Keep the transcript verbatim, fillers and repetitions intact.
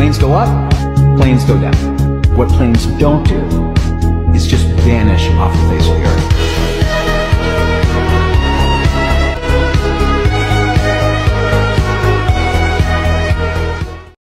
Planes go up, planes go down. What planes don't do is just vanish off the face of the earth.